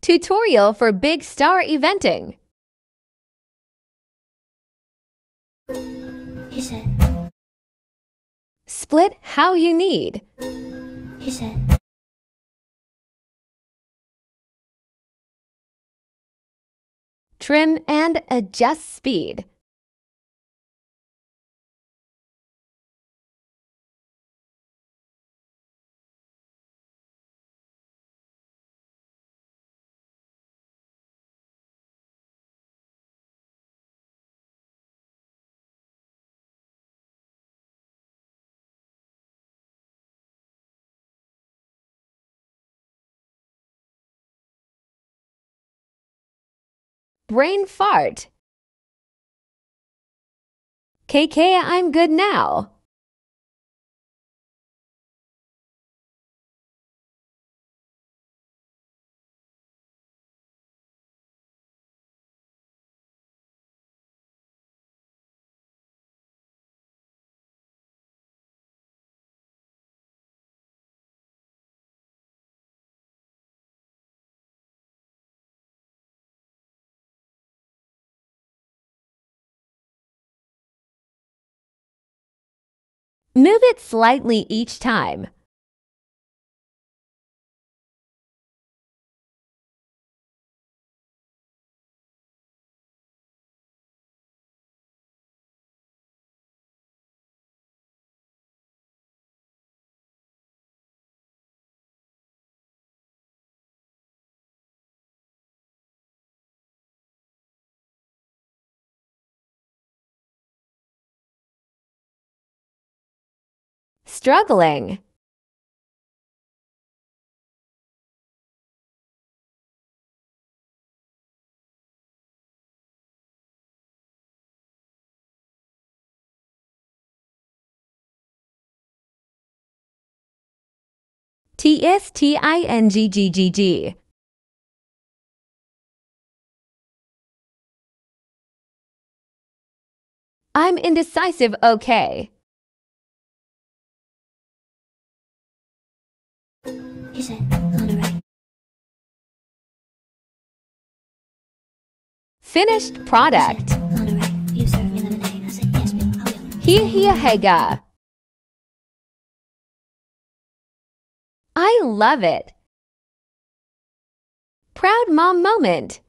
Tutorial for Big Star Eventing. He said. Split how you need. He said. Trim and adjust speed. Brain fart. KK, I'm good now. Move it slightly each time. Struggling. TSTINGGGG. I'm indecisive, okay. He said. On the right. Finished product. On the right. You serve me lemonade. I said, yes, Bill, I will. Hiya hega. I love it. Proud mom moment.